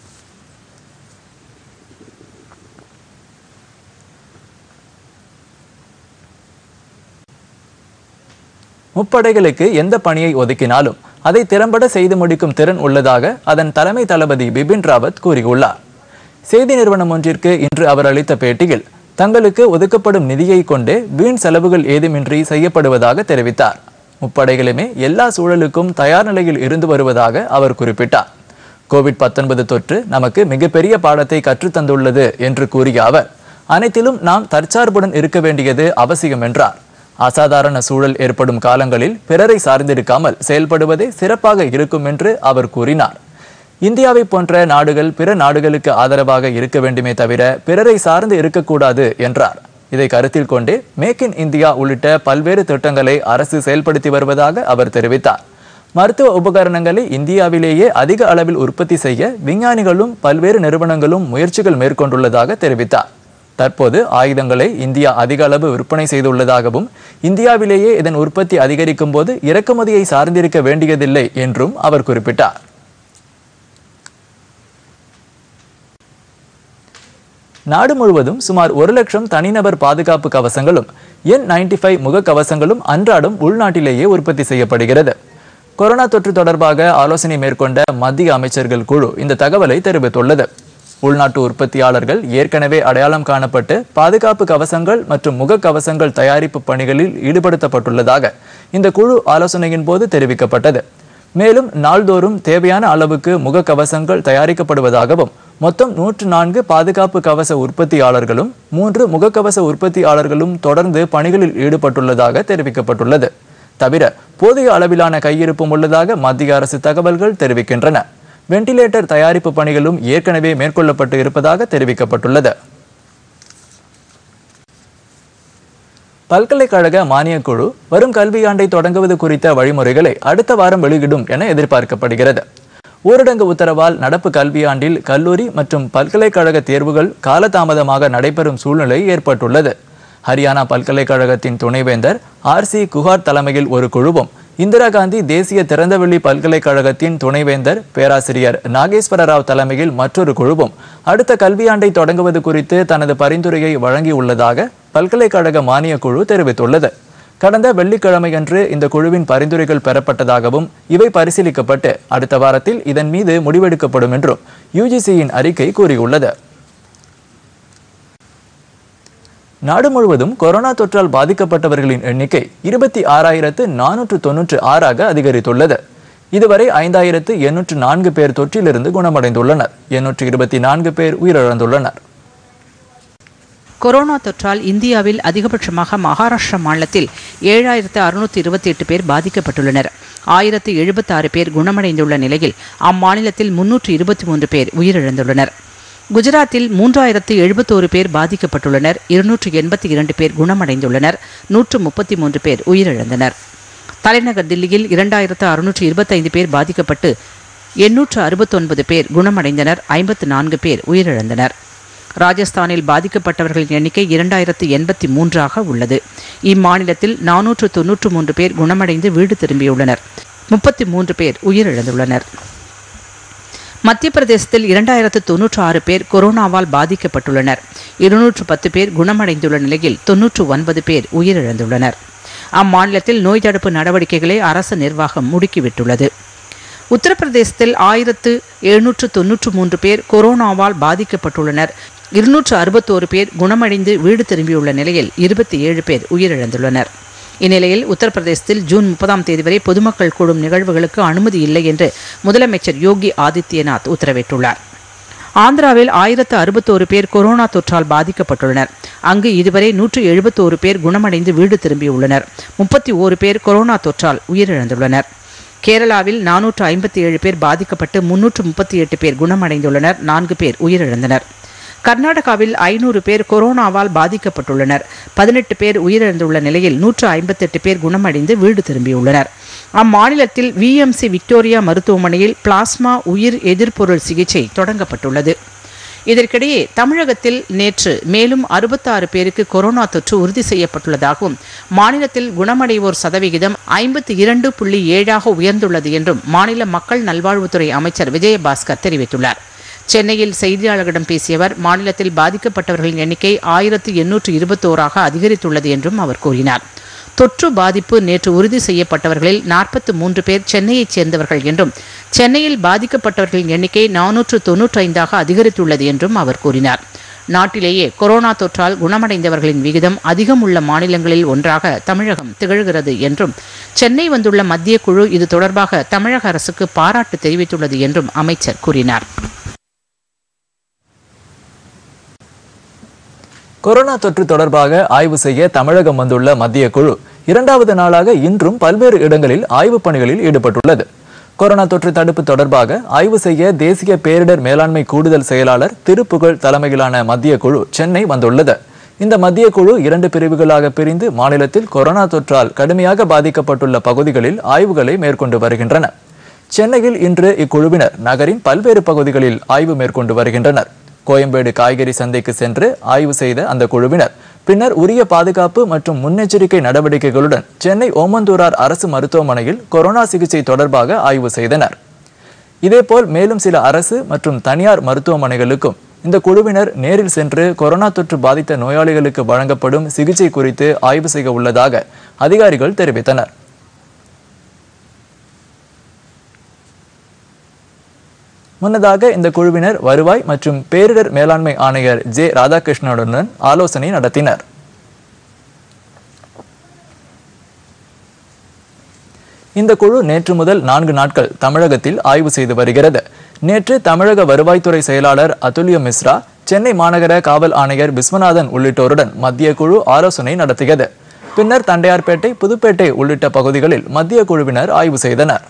முப்படைகளுக்கு எந்த பணியை ஒதுக்கினாலும் அதை திறம்பட செய்து முடிக்கும் திறன் உள்ளதாக அதன் தலைமை தளபதி பிபின் ராவத் கூறியுள்ளார். செய்தி நிறுவனம் ஒன்றிற்கு இன்று அவர் அளித்த பேட்டியில் தங்களுக்கு ஒதுக்கப்படும் நிதியை கொண்டே வீண் செலவுகள் ஏதுமின்றி செய்யப்படுவதாக தெரிவித்தார். முப்படைகளுமே எல்லா சூழலுக்கும் தயார் நிலையில் இருந்து வருவதாக அவர் குறிப்பிட்டார். கோவிட்-19 தொற்று நமக்கு மிகப்பெரிய பாடத்தை கற்றுத்தந்துள்ளது என்று கூறிய அவர், அனைத்திலும் நாம் தற்சார்புடன் இருக்க வேண்டியது அவசியம் என்றார். அசாதாரண சூழல் ஏற்படும் காலங்களில் பிறரை சார்ந்திருக்காமல் செயல்படுவதே சிறப்பாக இருக்கும் என்று அவர் கூறினார். இந்தியாவை போன்ற நாடுகள் பிற நாடுகளுக்கு ஆதரவாக இருக்க வேண்டுமே தவிர பிறரை சார்ந்து இருக்கக்கூடாது என்றார். இதை கருத்தில் கொண்டே மேக் இன் இந்தியா உள்ளிட்ட பல்வேறு திட்டங்களை அரசு செயல்படுத்தி வருவதாக அவர் தெரிவித்தார். மருத்துவ உபகரணங்களை இந்தியாவிலேயே அதிக அளவில் உற்பத்தி செய்ய விஞ்ஞானிகளும் பல்வேறு நிறுவனங்களும் முயற்சிகள் மேற்கொண்டுள்ளதாக தெரிவித்தார். தற்போது ஆயுதங்களை இந்தியா அதிக அளவு விற்பனை செய்துள்ளதாகவும், இந்தியாவிலேயே இதன் உற்பத்தி அதிகரிக்கும் போது இறக்குமதியை சார்ந்திருக்க வேண்டியதில்லை என்றும் அவர் குறிப்பிட்டார். நாடு முழுவதும் சுமார் 1 லட்சம் தனிநபர் பாதுகாப்பு கவசங்களும் N95 முகக்கவசங்களும் அன்றாடம் உள்நாட்டிலேயே உற்பத்தி செய்யப்படுகிறது. கொரோனா தொற்று தொடர்பாக ஆலோசனை மேற்கொண்ட மத்திய அமைச்சர்கள் குழு இந்த தகவலை தெரிவித்துள்ளது. உள்நாட்டு உற்பத்தியாளர்கள் ஏற்கனவே அடையாளம் காணப்பட்டு பாதுகாப்பு கவசங்கள் மற்றும் முகக்கவசங்கள் தயாரிப்பு பணிகளில் ஈடுபடுத்தப்பட்டுள்ளதாக இந்த குழு ஆலோசனையின் போது தெரிவிக்கப்பட்டது. மேலும் நாள்தோறும் தேவையான அளவுக்கு முகக்கவசங்கள் தயாரிக்கப்படுவதாகவும், மொத்தம் 104 பாதுகாப்பு கவச உற்பத்தியாளர்களும் 3 முகக்கவச உற்பத்தியாளர்களும் தொடர்ந்து பணிகளில் ஈடுபட்டுள்ளதாக தெரிவிக்கப்பட்டுள்ளது. தவிர போதிய அளவிலான கையிருப்பும் உள்ளதாக மத்திய அரசு தகவல்கள் தெரிவிக்கின்றன. வெண்டிலேட்டர் தயாரிப்பு பணிகளும் ஏற்கனவே மேற்கொள்ளப்பட்டு இருப்பதாக தெரிவிக்கப்பட்டுள்ளது. பல்கலைக்கழக மானியக் குழு வரும் கல்வியாண்டை தொடங்குவது குறித்த வழிமுறைகளை அடுத்த வாரம் வெளியிடும் என எதிர்பார்க்கப்படுகிறது. ஊரடங்கு உத்தரவால் நடப்பு கல்வியாண்டில் கல்லூரி மற்றும் பல்கலைக்கழக தேர்வுகள் காலதாமதமாக நடைபெறும் சூழ்நிலை ஏற்பட்டுள்ளது. ஹரியானா பல்கலைக்கழகத்தின் துணைவேந்தர் RC குஹார் தலைமையில் ஒரு குழுவும், இந்திரா காந்தி தேசிய திறந்தவெளி பல்கலைக்கழகத்தின் துணைவேந்தர் பேராசிரியர் நாகேஸ்வர ராவ் தலைமையில் மற்றொரு குழுவும் அடுத்த கல்வியாண்டை தொடங்குவது குறித்து தனது பரிந்துரையை வழங்கியுள்ளதாக பல்கலைக்கழக மானியக் குழு தெரிவித்துள்ளது. கடந்த வெள்ளிக்கிழமையன்று இந்த குழுவின் பரிந்துரைகள் பெறப்பட்டதாகவும், இவை பரிசீலிக்கப்பட்டு அடுத்த வாரத்தில் இதன் மீது முடிவெடுக்கப்படும் என்றும் UGCயின் அறிக்கை கூறியுள்ளது. நாடு முழுவதும் கொரோனா தொற்றால் பாதிக்கப்பட்டவர்களின் எண்ணிக்கை 26,496 அதிகரித்துள்ளது. இதுவரை 5,804 பேர் தொற்றிலிருந்து குணமடைந்துள்ளனர். 824 பேர் உயிரிழந்துள்ளனர். கொரோனா தொற்றால் இந்தியாவில் அதிகபட்சமாக மகாராஷ்டிரா மாநிலத்தில் 7,628 பேர் பாதிக்கப்பட்டுள்ளனர். 1,076 பேர் குணமடைந்துள்ள நிலையில் அம்மாநிலத்தில் 323 பேர் உயிரிழந்துள்ளனர். குஜராத்தில் 3,071 பேர் பாதிக்கப்பட்டுள்ளனர். 282 பேர் குணமடைந்துள்ளனர். 133 பேர் உயிரிழந்தனர். தலைநகர் தில்லியில் 2,625 பேர் பாதிக்கப்பட்டு 869 பேர் குணமடைந்தனர். 54 பேர் உயிரிழந்தனர். ராஜஸ்தானில் பாதிக்கப்பட்டவர்களின் எண்ணிக்கை 2,083 உள்ளது. இம்மாநிலத்தில் 493 பேர் குணமடைந்து வீடு திரும்பியுள்ளனர். 33 பேர் உயிரிழந்துள்ளனர். மத்திய பிரதேசத்தில் 2,096 பேர் கொரோனாவால் பாதிக்கப்பட்டுள்ளனர். 210 பேர் குணமடைந்துள்ள நிலையில் 99 பேர் உயிரிழந்துள்ளனர். அம்மாநிலத்தில் நோய் தடுப்பு நடவடிக்கைகளை அரசு நிர்வாகம் முடுக்கிவிட்டுள்ளது. உத்தரப்பிரதேசத்தில் 1,793 பேர் கொரோனாவால் பாதிக்கப்பட்டுள்ளனர். 261 பேர் குணமடைந்து வீடு திரும்பியுள்ள நிலையில் 27 பேர் உயிரிழந்துள்ளனர். இந்நிலையில் உத்தரப்பிரதேசத்தில் ஜூன் 30ஆம் தேதி வரை பொதுமக்கள் கூடும் நிகழ்வுகளுக்கு அனுமதி இல்லை என்று முதலமைச்சர் யோகி ஆதித்யநாத் உத்தரவிட்டுள்ளார். ஆந்திராவில் 1,061 பேர் கொரோனா தொற்றால் பாதிக்கப்பட்டுள்ளனர். அங்கு இதுவரை 171 பேர் குணமடைந்து வீடு திரும்பியுள்ளனர். 31 பேர் கொரோனா தொற்றால் உயிரிழந்துள்ளனர். கேரளாவில் 457 பேர் பாதிக்கப்பட்டு 338 பேர் குணமடைந்துள்ளனர். 4 பேர் உயிரிழந்தனர். கர்நாடகாவில் 500 பேர் கொரோனாவால் பாதிக்கப்பட்டுள்ளனர். 18 பேர் உயிரிழந்துள்ள நிலையில் 158 பேர் குணமடைந்து வீடு திரும்பியுள்ளனர். அம்மாநிலத்தில் VMC விக்டோரியா மருத்துவமனையில் பிளாஸ்மா உயிர் எதிர்ப்பொருள் சிகிச்சை தொடங்கப்பட்டுள்ளது. இதற்கிடையே தமிழகத்தில் நேற்று மேலும் 66 பேருக்கு கொரோனா தொற்று உறுதி செய்யப்பட்டுள்ளதாகவும், மாநிலத்தில் குணமடைவோர் சதவிகிதம் 52.7 உயர்ந்துள்ளது என்றும் மாநில மக்கள் நல்வாழ்வுத்துறை அமைச்சர் விஜயபாஸ்கர் தெரிவித்துள்ளார். சென்னையில் செய்தியாளர்களிடம் பேசிய அவர், மாநிலத்தில் பாதிக்கப்பட்டவர்களின் எண்ணிக்கை 1,821 அதிகரித்துள்ளது என்றும் அவர் கூறினார். தொற்று பாதிப்பு நேற்று உறுதி செய்யப்பட்டவர்களில் 43 பேர் சென்னையைச் சேர்ந்தவர்கள் என்றும், சென்னையில் பாதிக்கப்பட்டவர்களின் எண்ணிக்கை 495 அதிகரித்துள்ளது என்றும் அவர் கூறினார். நாட்டிலேயே கொரோனா தொற்றால் குணமடைந்தவர்களின் விகிதம் அதிகம் உள்ள மாநிலங்களில் ஒன்றாக தமிழகம் திகழ்கிறது என்றும் சென்னை வந்துள்ள மத்திய குழு இது தொடர்பாக தமிழக அரசுக்கு பாராட்டு தெரிவித்துள்ளது என்றும் அமைச்சர் கூறினார். கொரோனா தொற்று தொடர்பாக ஆய்வு செய்ய தமிழகம் வந்துள்ள மத்திய குழு இரண்டாவது நாளாக இன்றும் பல்வேறு இடங்களில் ஆய்வுப் பணிகளில் ஈடுபட்டுள்ளது. கொரோனா தொற்று தடுப்பு தொடர்பாக ஆய்வு செய்ய தேசிய பேரிடர் மேலாண்மை கூடுதல் செயலாளர் திருப்புகழ் தலைமையிலான மத்திய குழு சென்னை வந்துள்ளது. இந்த மத்திய குழு 2 பிரிவுகளாக பிரிந்து மாநிலத்தில் கொரோனா தொற்றால் கடுமையாக பாதிக்கப்பட்டுள்ள பகுதிகளில் ஆய்வுகளை மேற்கொண்டு வருகின்றனர். சென்னையில் இன்று இக்குழுவினர் நகரின் பல்வேறு பகுதிகளில் ஆய்வு மேற்கொண்டு வருகின்றனர். கோயம்பேடு காய்கறி சந்தைக்கு சென்று ஆய்வு செய்த அந்த குழுவினர் பின்னர் உரிய பாதுகாப்பு மற்றும் முன்னெச்சரிக்கை நடவடிக்கைகளுடன் சென்னை ஓமந்தூரார் அரசு மருத்துவமனையில் கொரோனா சிகிச்சை தொடர்பாக ஆய்வு செய்தனர். இதேபோல் மேலும் சில அரசு மற்றும் தனியார் மருத்துவமனைகளுக்கும் இந்த குழுவினர் நேரில் சென்று கொரோனா தொற்று பாதித்த நோயாளிகளுக்கு வழங்கப்படும் சிகிச்சை குறித்து ஆய்வு செய்ய உள்ளதாக அதிகாரிகள் தெரிவித்தனர். முன்னதாக இந்த குழுவினர் வருவாய் மற்றும் பேரிடர் மேலாண்மை ஆணையர் ஜே ராதாகிருஷ்ணனுடன் ஆலோசனை நடத்தினர். இந்த குழு நேற்று முதல் 4 நாட்கள் தமிழகத்தில் ஆய்வு செய்து வருகிறது. நேற்று தமிழக வருவாய்த்துறை செயலாளர் அதுல்ய மிஸ்ரா, சென்னை மாநகர காவல் ஆணையர் விஸ்வநாதன் உள்ளிட்டோருடன் மத்திய குழு ஆலோசனை நடத்தியது. பின்னர் தண்டையார்பேட்டை, புதுப்பேட்டை உள்ளிட்ட பகுதிகளில் மத்திய குழுவினர் ஆய்வு செய்தனர்.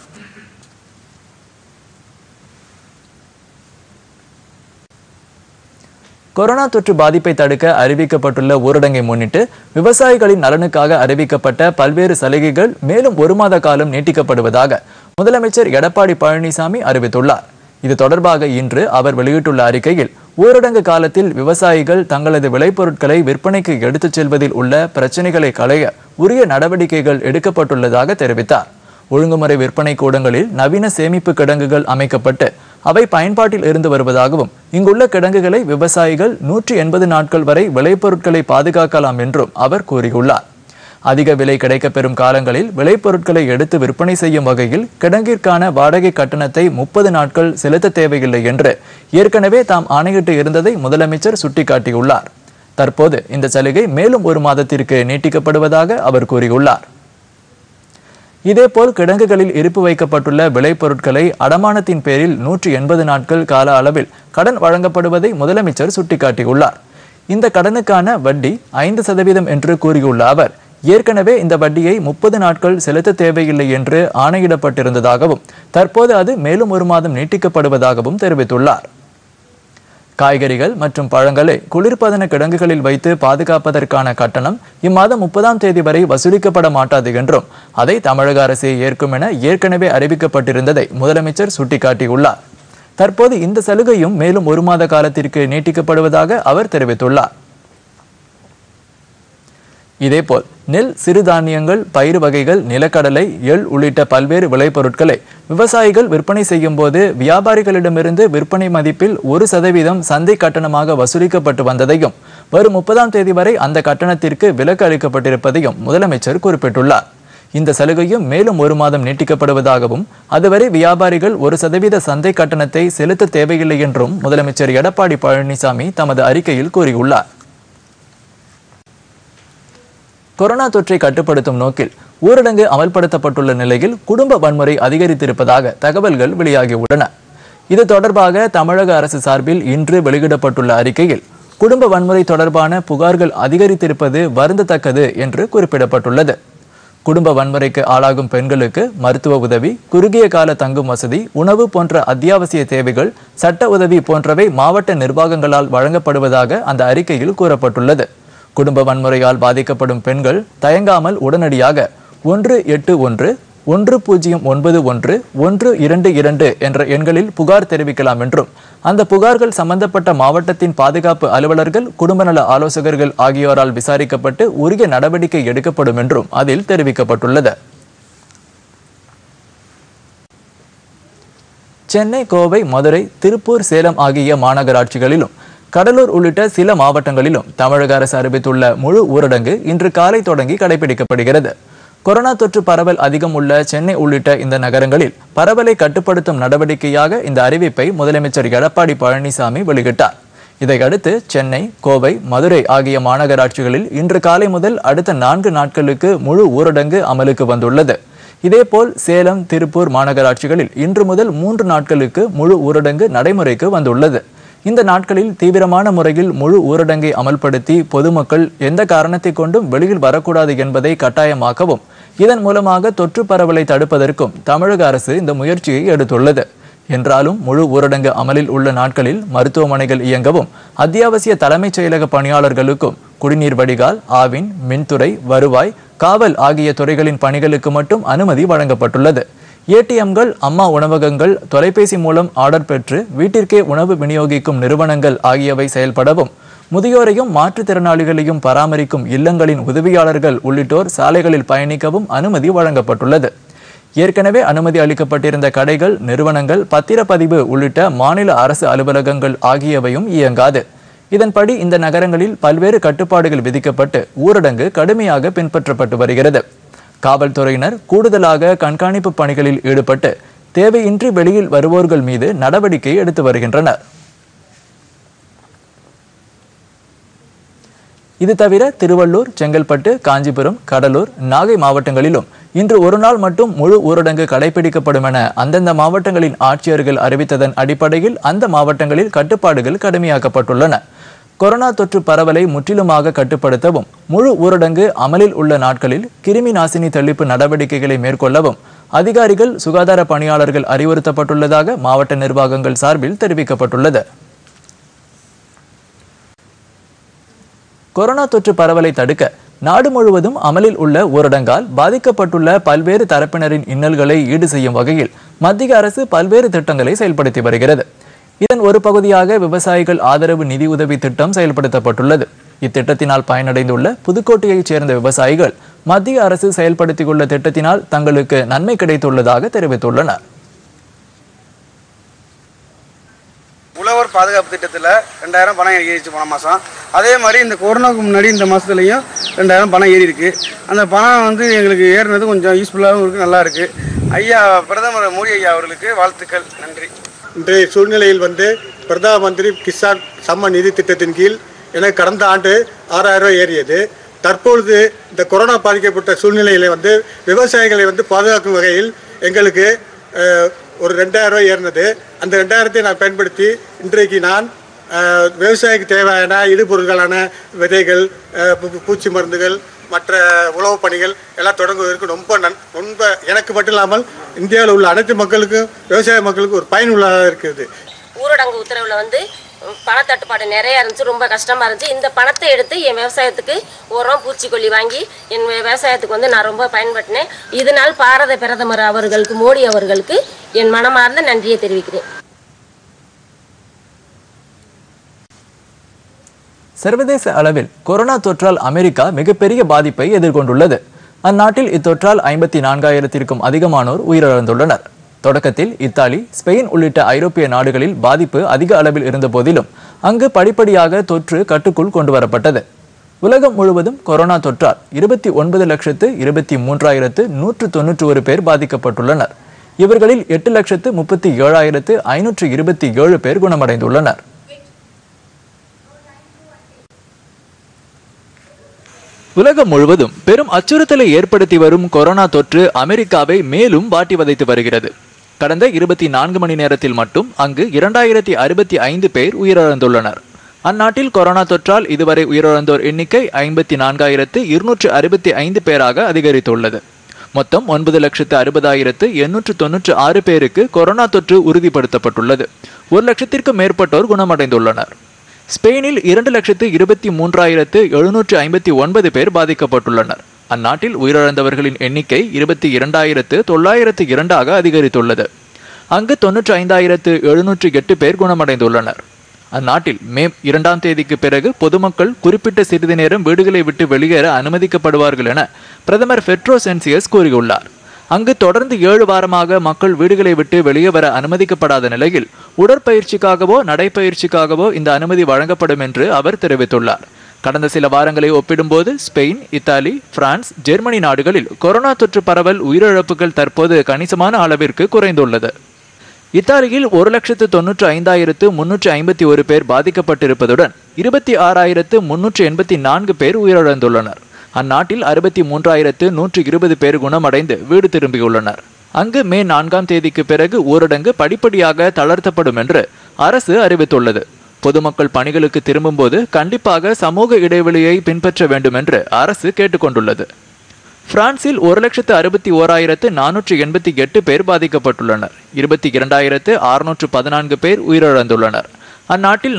கொரோனா தொற்று பாதிப்பை தடுக்க அறிவிக்கப்பட்டுள்ள ஊரடங்கை முன்னிட்டு விவசாயிகளின் நலனுக்காக அறிவிக்கப்பட்ட பல்வேறு சலுகைகள் மேலும் 1 மாத காலம் நீட்டிக்கப்படுவதாக முதலமைச்சர் எடப்பாடி பழனிசாமி அறிவித்துள்ளார். இது தொடர்பாக இன்று அவர் வெளியிட்டுள்ள அறிக்கையில் ஊரடங்கு காலத்தில் விவசாயிகள் தங்களது விளைபொருட்களை விற்பனைக்கு எடுத்துச் செல்வதில் உள்ள பிரச்சனைகளை களைய உரிய நடவடிக்கைகள் எடுக்கப்பட்டுள்ளதாக தெரிவித்தார். ஒழுங்குமுறை விற்பனை கூடங்களில் நவீன சேமிப்பு கிடங்குகள் அமைக்கப்பட்டு அவை பயன்பாட்டில் இருந்து வருவதாகவும் இங்குள்ள கிடங்குகளை விவசாயிகள் 180 நாட்கள் வரை விளைபொருட்களை பாதுகாக்கலாம் என்றும் அவர் கூறியுள்ளார். அதிக விலை கிடைக்கப்பெறும் காலங்களில் விளைபொருட்களை எடுத்து விற்பனை செய்யும் வகையில் கிடங்கிற்கான வாடகை கட்டணத்தை 30 நாட்கள் செலுத்த தேவையில்லை என்று ஏற்கனவே தாம் ஆணையிட்டு இருந்ததை முதலமைச்சர் சுட்டிக்காட்டியுள்ளார். தற்போது இந்த சலுகை மேலும் 1 மாதத்திற்கு நீட்டிக்கப்படுவதாக அவர் கூறியுள்ளார். இதேபோல் கிடங்குகளில் இருப்பு வைக்கப்பட்டுள்ள விளைபொருட்களை அடமானத்தின் பேரில் 180 நாட்கள் கால அளவில் கடன் வழங்கப்படுவதை முதலமைச்சர் சுட்டிக்காட்டியுள்ளார். இந்த கடனுக்கான வட்டி 5% என்று கூறியுள்ள அவர் ஏற்கனவே இந்த வட்டியை 30 நாட்கள் செலுத்த தேவையில்லை என்று ஆணையிடப்பட்டிருந்ததாகவும் தற்போது அது மேலும் 1 மாதம் நீட்டிக்கப்படுவதாகவும் தெரிவித்துள்ளார். காய்கறிகள் மற்றும் பழங்களை குளிர்பதன கிடங்குகளில் வைத்து பாதுகாப்பதற்கான கட்டணம் இம்மாதம் 30ஆம் தேதி வரை வசூலிக்கப்பட மாட்டாது என்றும் அதை தமிழக அரசே ஏற்கும் என ஏற்கனவே அறிவிக்கப்பட்டிருந்ததை முதலமைச்சர் சுட்டிக்காட்டியுள்ளார். தற்போது இந்த சலுகையும் மேலும் 1 மாத காலத்திற்கு நீட்டிக்கப்படுவதாக அவர் தெரிவித்துள்ளார். இதேபோல் நெல், சிறுதானியங்கள், பயிர் வகைகள், நிலக்கடலை, எள் உள்ளிட்ட பல்வேறு விளைபொருட்களை விவசாயிகள் விற்பனை செய்யும் போது வியாபாரிகளிடமிருந்து விற்பனை மதிப்பில் 1% சந்தை கட்டணமாக வசூலிக்கப்பட்டு வந்ததையும் வரும் 30ஆம் தேதி வரை அந்த கட்டணத்திற்கு விலக்கு அளிக்கப்பட்டிருப்பதையும் முதலமைச்சர் குறிப்பிட்டுள்ளார். இந்த சலுகையும் மேலும் 1 மாதம் நீட்டிக்கப்படுவதாகவும் அதுவரை வியாபாரிகள் 1% சந்தை கட்டணத்தை செலுத்த தேவையில்லை என்றும் முதலமைச்சர் எடப்பாடி பழனிசாமி தமது அறிக்கையில் கூறியுள்ளார். கொரோனா தொற்றை கட்டுப்படுத்தும் நோக்கில் ஊரடங்கு அமல்படுத்தப்பட்டுள்ள நிலையில் குடும்ப வன்முறை அதிகரித்திருப்பதாக தகவல்கள் வெளியாகியுள்ளன. இது தொடர்பாக தமிழக அரசு சார்பில் இன்று வெளியிடப்பட்டுள்ள அறிக்கையில் குடும்ப வன்முறை தொடர்பான புகார்கள் அதிகரித்திருப்பது வருந்தத்தக்கது என்று குறிப்பிடப்பட்டுள்ளது. குடும்ப வன்முறைக்கு ஆளாகும் பெண்களுக்கு மருத்துவ உதவி, குறுகிய கால தங்கும் வசதி, உணவு போன்ற அத்தியாவசிய தேவைகள், சட்ட உதவி போன்றவை மாவட்ட நிர்வாகங்களால் வழங்கப்படுவதாக அந்த அறிக்கையில் கூறப்பட்டுள்ளது. குடும்ப வன்முறையால் பாதிக்கப்படும் பெண்கள் தயங்காமல் உடனடியாக 181 1091 122 என்ற எண்களில் புகார் தெரிவிக்கலாம் என்றும் அந்த புகார்கள் சம்பந்தப்பட்ட மாவட்டத்தின் பாதுகாப்பு அலுவலர்கள், குடும்ப நல ஆலோசகர்கள் ஆகியோரால் விசாரிக்கப்பட்டு உரிய நடவடிக்கை எடுக்கப்படும் என்றும் அதில் தெரிவிக்கப்பட்டுள்ளது. சென்னை, கோவை, மதுரை, திருப்பூர், சேலம் ஆகிய மாநகராட்சிகளிலும் கடலூர் உள்ளிட்ட சில மாவட்டங்களிலும் தமிழக அரசு அறிவித்துள்ள முழு ஊரடங்கு இன்று காலை தொடங்கி கடைபிடிக்கப்படுகிறது. கொரோனா தொற்று பரவல் அதிகம் உள்ள சென்னை உள்ளிட்ட இந்த நகரங்களில் பரவலை கட்டுப்படுத்தும் நடவடிக்கையாக இந்த அறிவிப்பை முதலமைச்சர் எடப்பாடி பழனிசாமி வெளியிட்டார். இதையடுத்து சென்னை, கோவை, மதுரை ஆகிய மாநகராட்சிகளில் இன்று காலை முதல் அடுத்த 4 நாட்களுக்கு முழு ஊரடங்கு அமலுக்கு வந்துள்ளது. இதேபோல் சேலம், திருப்பூர் மாநகராட்சிகளில் இன்று முதல் 3 நாட்களுக்கு முழு ஊரடங்கு நடைமுறைக்கு வந்துள்ளது. இந்த நாட்களில் தீவிரமான முறையில் முழு ஊரடங்கை அமல்படுத்தி பொதுமக்கள் எந்த காரணத்தை கொண்டும் வெளியில் வரக்கூடாது என்பதை கட்டாயமாக்கவும், இதன் மூலமாக தொற்று பரவலை தடுப்பதற்கும் தமிழக அரசு இந்த முயற்சியை எடுத்துள்ளது. என்றாலும் முழு ஊரடங்கு அமலில் உள்ள நாட்களில் மருத்துவமனைகள் இயங்கவும், அத்தியாவசிய தலைமைச் செயலக பணியாளர்களுக்கும் குடிநீர் வடிகால், ஆவின், மின்துறை, வருவாய், காவல் ஆகிய துறைகளின் பணிகளுக்கு மட்டும் அனுமதி வழங்கப்பட்டுள்ளது. ஏடிஎம்கள், அம்மா உணவகங்கள், தொலைபேசி மூலம் ஆர்டர் பெற்று வீட்டிற்கே உணவு விநியோகிக்கும் நிறுவனங்கள் ஆகியவை செயல்படவும், முதியோரையும் மாற்றுத்திறனாளிகளையும் பராமரிக்கும் இல்லங்களின் உதவியாளர்கள் உள்ளிட்டோர் சாலைகளில் பயணிக்கவும் அனுமதி வழங்கப்பட்டுள்ளது. ஏற்கனவே அனுமதி அளிக்கப்பட்டிருந்த கடைகள், நிறுவனங்கள், பத்திரப்பதிவு உள்ளிட்ட மாநில அரசு அலுவலகங்கள் ஆகியவையும் இயங்காது. இதன்படி இந்த நகரங்களில் பல்வேறு கட்டுப்பாடுகள் விதிக்கப்பட்டு ஊரடங்கு கடுமையாக பின்பற்றப்பட்டு வருகிறது. காவல்துறையினர் கூடுதலாக கண்காணிப்பு பணிகளில் ஈடுபட்டு தேவையின்றி வெளியில் வருவோர்கள் மீது நடவடிக்கை எடுத்து வருகின்றனர். இது தவிர திருவள்ளூர், செங்கல்பட்டு, காஞ்சிபுரம், கடலூர், நாகை மாவட்டங்களிலும் இன்று ஒரு நாள் மட்டும் முழு ஊரடங்கு கடைபிடிக்கப்படும் என அந்தந்த மாவட்டங்களின் ஆட்சியர்கள் அறிவித்ததன் அடிப்படையில் அந்த மாவட்டங்களில் கட்டுப்பாடுகள் கடுமையாக்கப்பட்டுள்ளன. கொரோனா தொற்று பரவலை முற்றிலுமாக கட்டுப்படுத்தவும், முழு ஊரடங்கு அமலில் உள்ள நாட்களில் கிருமி நாசினி தெளிப்பு நடவடிக்கைகளை மேற்கொள்ளவும் அதிகாரிகள், சுகாதார பணியாளர்கள் அறிவுறுத்தப்பட்டுள்ளதாக மாவட்ட நிர்வாகங்கள் சார்பில் தெரிவிக்கப்பட்டுள்ளது. கொரோனா தொற்று பரவலை தடுக்க நாடு முழுவதும் அமலில் உள்ள ஊரடங்கால் பாதிக்கப்பட்டுள்ள பல்வேறு தரப்பினரின் இன்னல்களை ஈடு செய்யும் வகையில் மத்திய அரசு பல்வேறு திட்டங்களை செயல்படுத்தி வருகிறது. இதன் ஒரு பகுதியாக விவசாயிகள் ஆதரவு நிதியுதவி திட்டம் செயல்படுத்தப்பட்டுள்ளது. இத்திட்டத்தினால் பயனடைந்துள்ள புதுக்கோட்டையைச் சேர்ந்த விவசாயிகள் மத்திய அரசு செயல்படுத்தியுள்ள திட்டத்தினால் தங்களுக்கு நன்மை கிடைத்துள்ளதாக தெரிவித்துள்ளனர். உழவர் பாதுகாப்பு திட்டத்தில் 2000 பணம் ஏறிச்சு போன மாதம். அதே மாதிரி இந்த கொரோனாவுக்கு முன்னாடி இந்த மாதத்துலையும் 2000 பணம் ஏறி இருக்கு. அந்த பணம் வந்து எங்களுக்கு ஏறினது கொஞ்சம் யூஸ்ஃபுல்லாகவும் இருக்குது, நல்லா இருக்குது. ஐயா பிரதமர் மோடி ஐயா அவர்களுக்கு வாழ்த்துக்கள், நன்றி. இன்றைய சூழ்நிலையில் பிரதம மந்திரி கிசான் சம்மன் நிதி திட்டத்தின் கீழ் எனக்கு கடந்த ஆண்டு 6000 ரூபாய் ஏறியது. தற்பொழுது இந்த கொரோனா பாதிக்கப்பட்ட சூழ்நிலையில் விவசாயிகளை பாதுகாக்கும் வகையில் எங்களுக்கு ஒரு 2000 ரூபாய் ஏறினது. அந்த 2000ஐ நான் பயன்படுத்தி இன்றைக்கு நான் விவசாயிக்கு தேவையான இடுபொருட்களான விதைகள், பூச்சி மருந்துகள், மற்ற உழவு பணிகள் எல்லாம் தொடங்குவதற்கு ரொம்ப எனக்கு மட்டும் இல்லாமல் இந்தியாவில் உள்ள அனைத்து மக்களுக்கும், விவசாய மக்களுக்கும் ஒரு பயனுள்ளதாக இருக்குது. ஊரடங்கு உத்தரவில் பணத்தட்டுப்பாடு நிறையா இருந்துச்சு, ரொம்ப கஷ்டமாக இருந்துச்சு. இந்த பணத்தை எடுத்து என் விவசாயத்துக்கு உரம், பூச்சிக்கொல்லி வாங்கி என் விவசாயத்துக்கு நான் ரொம்ப பயன்படுத்தினேன். இதனால் பாரத பிரதமர் அவர்களுக்கு, மோடி அவர்களுக்கு என் மனமார்ந்த நன்றியை தெரிவிக்கிறேன். சர்வதேச அளவில் கொரோனா தொற்றால் அமெரிக்கா மிகப்பெரிய பாதிப்பை எதிர்கொண்டுள்ளது. அந்நாட்டில் இத்தொற்றால் 54,000க்கும் அதிகமானோர் உயிரிழந்துள்ளனர். தொடக்கத்தில் இத்தாலி, ஸ்பெயின் உள்ளிட்ட ஐரோப்பிய நாடுகளில் பாதிப்பு அதிக அளவில் இருந்த போதிலும் அங்கு படிப்படியாக தொற்று கட்டுக்குள் கொண்டு வரப்பட்டது. உலகம் முழுவதும் கொரோனா தொற்றால் 29,23,191 பேர் பாதிக்கப்பட்டுள்ளனர். இவர்களில் 8,37,527 பேர் குணமடைந்துள்ளனர். உலகம் முழுவதும் பெரும் அச்சுறுத்தலை ஏற்படுத்தி வரும் கொரோனா தொற்று அமெரிக்காவை மேலும் வாட்டி வதைத்து வருகிறது. கடந்த 24 மணி நேரத்தில் மட்டும் அங்கு 2065 பேர் உயிரிழந்துள்ளனர். அந்நாட்டில் கொரோனா தொற்றால் இதுவரை உயிரிழந்தோர் எண்ணிக்கை 54,265 பேராக அதிகரித்துள்ளது. மொத்தம் 9,60,896 பேருக்கு கொரோனா தொற்று உறுதிப்படுத்தப்பட்டுள்ளது. 1,00,000க்கும் மேற்பட்டோர் குணமடைந்துள்ளனர். ஸ்பெயினில் 2,23,759 பேர் பாதிக்கப்பட்டுள்ளனர். அந்நாட்டில் உயிரிழந்தவர்களின் எண்ணிக்கை 22,902 அதிகரித்துள்ளது. அங்கு 95,708 பேர் குணமடைந்துள்ளனர். அந்நாட்டில் மே 2ஆம் தேதிக்கு பிறகு பொதுமக்கள் குறிப்பிட்ட சிறிது நேரம் வீடுகளை விட்டு வெளியேற அனுமதிக்கப்படுவார்கள் என பிரதமர் பெட்ரோ சாnchez கூறியுள்ளார். அங்கு தொடர்ந்து 7 வாரமாக மக்கள் வீடுகளை விட்டு வெளியே வர அனுமதிக்கப்படாத நிலையில் உடற்பயிற்சிக்காகவோ நடைப்பயிற்சிக்காகவோ இந்த அனுமதி வழங்கப்படும் என்று அவர் தெரிவித்துள்ளார். கடந்த சில வாரங்களை ஒப்பிடும்போது ஸ்பெயின், இத்தாலி, பிரான்ஸ், ஜெர்மனி நாடுகளில் கொரோனா தொற்று பரவல், உயிரிழப்புகள் தற்போது கணிசமான அளவிற்கு குறைந்துள்ளது. இத்தாலியில் 1,95,351 பேர் பாதிக்கப்பட்டிருப்பதுடன் 26,384 பேர் உயிரிழந்துள்ளனர். அந்நாட்டில் 63,120 பேர் குணமடைந்து வீடு திரும்பியுள்ளனர். அங்கு மே 4ஆம் தேதிக்கு பிறகு ஊரடங்கு படிப்படியாக தளர்த்தப்படும் என்று அரசு அறிவித்துள்ளது. பொதுமக்கள் பணிகளுக்கு திரும்பும்போது கண்டிப்பாக சமூக இடைவெளியை பின்பற்ற வேண்டும் என்று அரசு கேட்டுக்கொண்டுள்ளது. பிரான்சில் 1,61,488 பேர் பாதிக்கப்பட்டுள்ளனர். 22,614 பேர் உயிரிழந்துள்ளனர். அந்நாட்டில்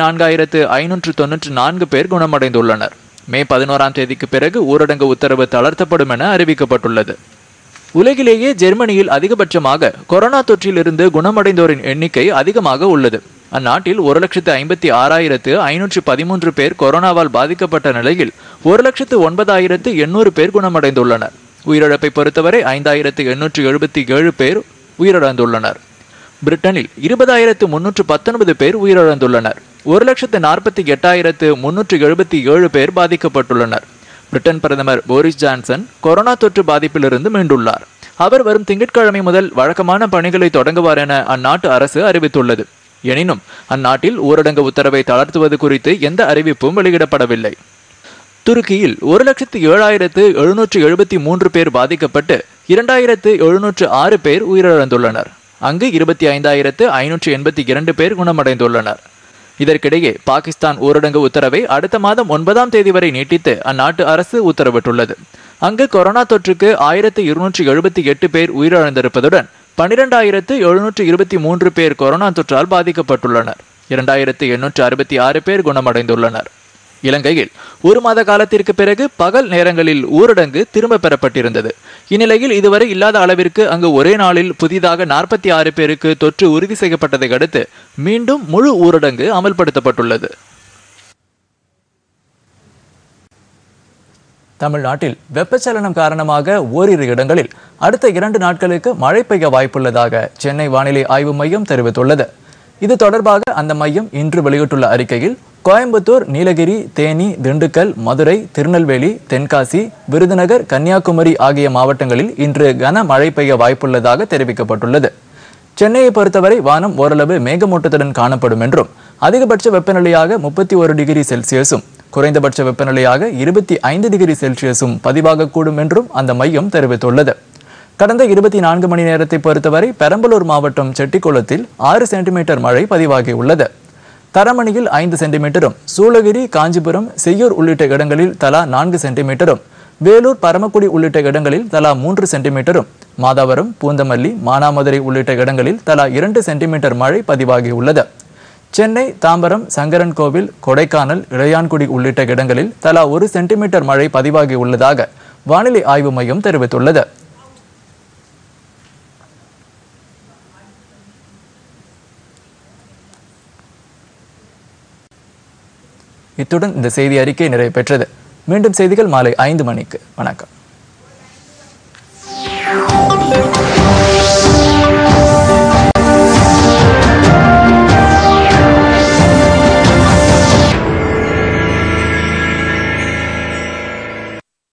44,594 பேர் குணமடைந்துள்ளனர். மே 11ஆம் தேதிக்கு பிறகு ஊரடங்கு உத்தரவு தளர்த்தப்படும் என அறிவிக்கப்பட்டுள்ளது. உலகிலேயே ஜெர்மனியில் அதிகபட்சமாக கொரோனா தொற்றிலிருந்து குணமடைந்தோரின் எண்ணிக்கை அதிகமாக உள்ளது. அந்நாட்டில் 1,56,513 பேர் கொரோனாவால் பாதிக்கப்பட்ட நிலையில் 1,09,800 பேர் குணமடைந்துள்ளனர். உயிரிழப்பை பொறுத்தவரை 5,877 பேர் உயிரிழந்துள்ளனர். பிரிட்டனில் 20,319 பேர் உயிரிழந்துள்ளனர். 1,48,377 பேர் பாதிக்கப்பட்டுள்ளனர். பிரிட்டன் பிரதமர் போரிஸ் ஜான்சன் கொரோனா தொற்று பாதிப்பிலிருந்து மீண்டுள்ளார். அவர் வரும் திங்கட்கிழமை முதல் வழக்கமான பணிகளை தொடங்குவார் என அந்நாட்டு அரசு அறிவித்துள்ளது. எனினும் அந்நாட்டில் ஊரடங்கு உத்தரவை தளர்த்துவது குறித்து எந்த அறிவிப்பும் வெளியிடப்படவில்லை. துருக்கியில் 1,07,773 பேர் பாதிக்கப்பட்டு 2,706 பேர் உயிரிழந்துள்ளனர். அங்கு 25,582 பேர் குணமடைந்துள்ளனர். இதற்கிடையே பாகிஸ்தான் ஊரடங்கு உத்தரவை அடுத்த மாதம் 9ஆம் தேதி வரை நீட்டித்து அந்நாட்டு அரசு உத்தரவிட்டுள்ளது. அங்கு கொரோனா தொற்றுக்கு 1,278 பேர் உயிரிழந்திருப்பதுடன் 12,723 பேர் கொரோனா தொற்றால் பாதிக்கப்பட்டுள்ளனர். 2,866 பேர் குணமடைந்துள்ளனர். இலங்கையில் 1 மாத காலத்திற்கு பிறகு பகல் நேரங்களில் ஊரடங்கு திரும்ப பெறப்பட்டிருந்தது. இந்நிலையில் இதுவரை இல்லாத அளவிற்கு அங்கு ஒரே நாளில் புதிதாக 46 பேருக்கு தொற்று உறுதி செய்யப்பட்டதை அடுத்து மீண்டும் முழு ஊரடங்கு அமல்படுத்தப்பட்டுள்ளது. தமிழ்நாட்டில் வெப்பச்சலனம் காரணமாக ஓரிரு இடங்களில் அடுத்த 2 நாட்களுக்கு மழை பெய்ய வாய்ப்புள்ளதாக சென்னை வானிலை ஆய்வு மையம் தெரிவித்துள்ளது. இது தொடர்பாக அந்த மையம் இன்று வெளியிட்டுள்ள அறிக்கையில் கோயம்புத்தூர், நீலகிரி, தேனி, திண்டுக்கல், மதுரை, திருநெல்வேலி, தென்காசி, விருதுநகர், கன்னியாகுமரி ஆகிய மாவட்டங்களில் இன்று கனமழை பெய்ய வாய்ப்புள்ளதாக தெரிவிக்கப்பட்டுள்ளது. சென்னையை பொறுத்தவரை வானம் ஓரளவு மேகமூட்டத்துடன் காணப்படும் என்றும் அதிகபட்ச வெப்பநிலையாக 31 டிகிரி செல்சியஸும் குறைந்தபட்ச வெப்பநிலையாக 25 டிகிரி செல்சியஸும் பதிவாகக்கூடும் என்றும் அந்த மையம் தெரிவித்துள்ளது. கடந்த 24 மணி நேரத்தை பொறுத்தவரை பெரம்பலூர் மாவட்டம் செட்டிக்குளத்தில் 6 சென்டிமீட்டர் மழை பதிவாகியுள்ளது. தரமணியில் 5 சென்டிமீட்டரும், சூளகிரி, காஞ்சிபுரம், செய்யூர் உள்ளிட்ட இடங்களில் தலா 4 சென்டிமீட்டரும், வேலூர், பரமக்குடி உள்ளிட்ட இடங்களில் தலா 3 சென்டிமீட்டரும், மாதாவரம், பூந்தமல்லி, மானாமதுரை உள்ளிட்ட இடங்களில் தலா 2 சென்டிமீட்டர் மழை பதிவாகியுள்ளது. சென்னை, தாம்பரம், சங்கரன்கோவில், கொடைக்கானல், இளையான்குடி உள்ளிட்ட இடங்களில் தலா 1 சென்டிமீட்டர் மழை பதிவாகியுள்ளதாக வானிலை ஆய்வு மையம் தெரிவித்துள்ளது. இத்துடன் இந்த செய்தி அறிக்கை நிறைவு பெற்றது. மீண்டும் செய்திகள் மாலை 5 மணிக்கு. வணக்கம்.